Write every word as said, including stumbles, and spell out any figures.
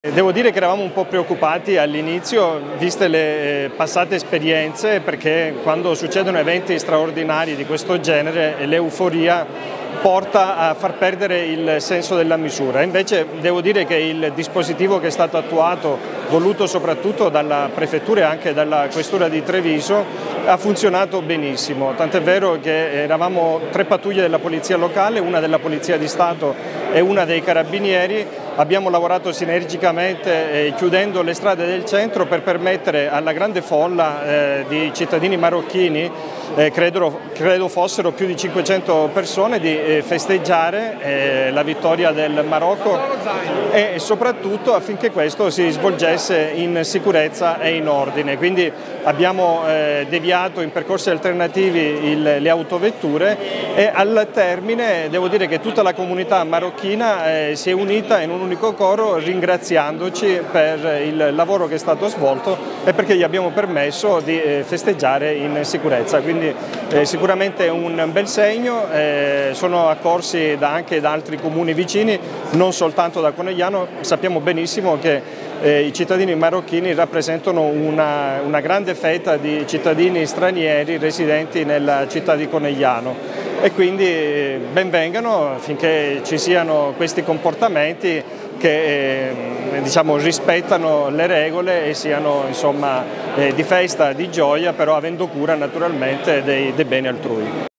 Devo dire che eravamo un po' preoccupati all'inizio, viste le passate esperienze, perché quando succedono eventi straordinari di questo genere l'euforia porta a far perdere il senso della misura. Invece devo dire che il dispositivo che è stato attuato, voluto soprattutto dalla Prefettura e anche dalla Questura di Treviso, ha funzionato benissimo, tant'è vero che eravamo tre pattuglie della Polizia Locale, una della Polizia di Stato e una dei Carabinieri. Abbiamo lavorato sinergicamente eh, chiudendo le strade del centro per permettere alla grande folla eh, di cittadini marocchini, eh, credo, credo fossero più di cinquecento persone, di eh, festeggiare eh, la vittoria del Marocco e soprattutto affinché questo si svolgesse in sicurezza e in ordine. Quindi abbiamo eh, deviato in percorsi alternativi il, le autovetture e al termine devo dire che tutta la comunità marocchina eh, si è unita in un unico coro ringraziandoci per il lavoro che è stato svolto e perché gli abbiamo permesso di eh, festeggiare in sicurezza. Quindi eh, sicuramente un bel segno, eh, sono accorsi da, anche da altri comuni vicini, non soltanto da Conegliano. Sappiamo benissimo che Eh, i cittadini marocchini rappresentano una, una grande fetta di cittadini stranieri residenti nella città di Conegliano e quindi eh, benvengano affinché ci siano questi comportamenti che eh, diciamo, rispettano le regole e siano insomma, eh, di festa, di gioia, però avendo cura naturalmente dei, dei beni altrui.